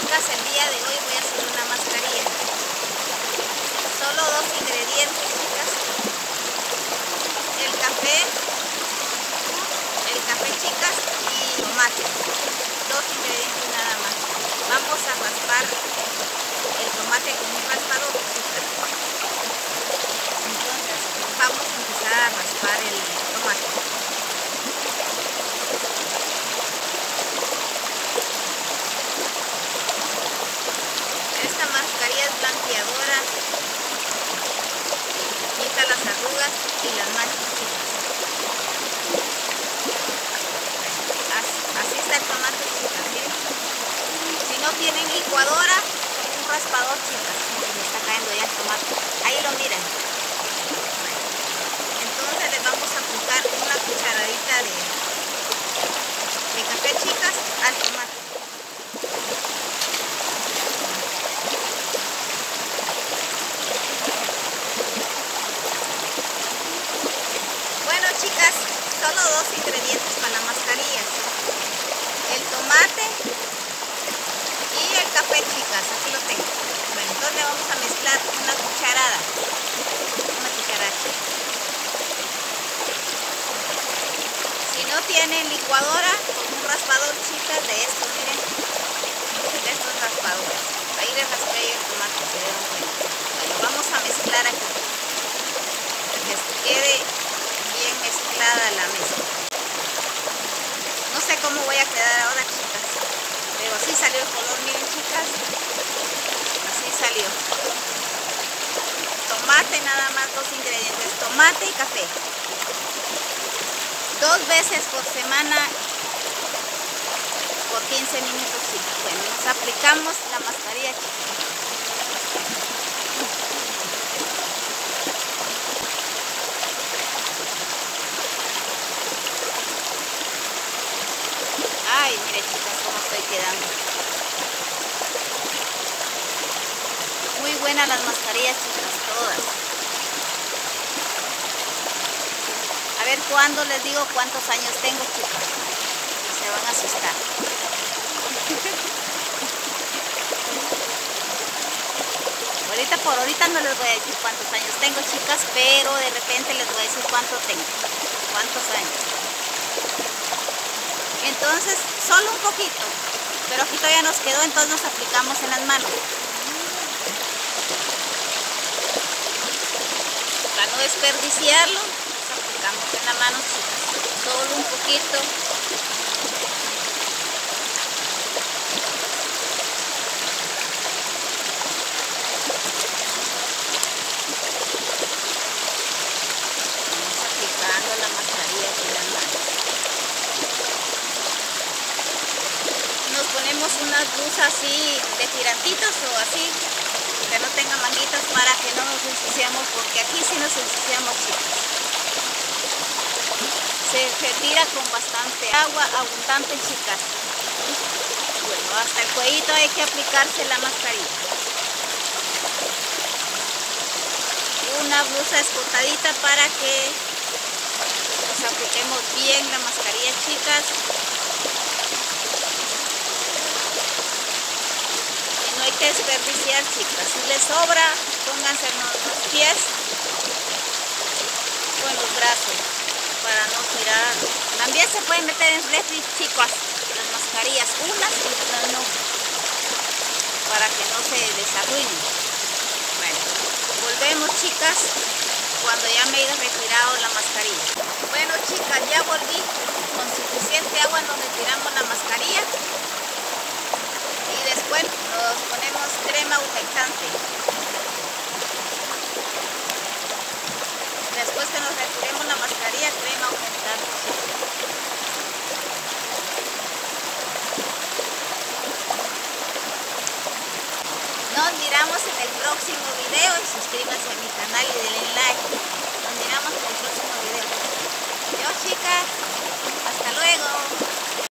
chicas, el día de hoy voy a hacer una mascarilla. Solo dos ingredientes, chicas. El café, chicas, y tomate. Dos ingredientes nada más. Vamos a raspar el tomate con un raspador, chicas. Entonces, vamos a empezar a raspar el tomate. Esta mascarilla es blanqueadora, quita las arrugas y las manchas, chicas. Así está el tomate, chicas, miren. Si no tienen licuadora, un raspador, chicas. Me está cayendo ya el tomate. Ahí lo miran. Bueno, entonces le vamos a aplicar una cucharadita de café, chicas, al tomate. Chicas, solo dos ingredientes para la mascarilla: el tomate y el café, chicas. Aquí lo tengo. Bueno, entonces le vamos a mezclar una cucharada, chicas. Si no tienen licuadora, un raspador, chicas, de estos, miren, de estos raspadores. Ahí le raspé el tomate, se dieron cuenta. Bueno, vamos a mezclar aquí para que quede bien mezclada la mezcla. No sé cómo voy a quedar ahora, chicas, pero así salió el color, miren, chicas, así salió. Tomate, nada más, dos ingredientes: tomate y café. 2 veces por semana por 15 minutos, chicas. Bueno, nos aplicamos la mascarilla, chicas. Ay, mire, chicas, cómo estoy quedando. Muy buenas las mascarillas, chicas, todas. A ver cuándo les digo cuántos años tengo, chicas. Se van a asustar. Por ahorita no les voy a decir cuántos años tengo, chicas, pero de repente les voy a decir cuánto tengo. Cuántos años. Entonces, solo un poquito, pero aquí todavía nos quedó, entonces nos aplicamos en las manos. Para no desperdiciarlo, nos aplicamos en la mano, chicas. Solo un poquito. Vamos aplicando la mascarilla aquí en las manos. Nos ponemos unas blusas así de tirantitos o así, que no tengan manguitas, para que no nos ensuciamos, porque aquí sí nos ensuciamos, chicas. Se retira con bastante agua abundante, chicas. Bueno, hasta el cuellito hay que aplicarse la mascarilla. Una blusa escotadita para que nos apliquemos bien la mascarilla, chicas. No hay que desperdiciar, chicas. Si les sobra, pónganse en los pies o en los brazos para no tirar. También se pueden meter en refri, chicas, las mascarillas, unas y otras no, para que no se desarruinen. Bueno, volvemos, chicas, cuando ya me haya retirado la mascarilla. Bueno, chicas, ya volví. Con suficiente agua nos retiramos la mascarilla. Y después nos ponemos crema humectante. Después que nos retiremos la mascarilla, crema humectante. Nos miramos en el próximo video y suscríbanse a mi canal y denle like. Nos miramos en el próximo video. Adiós, chicas. Hasta luego.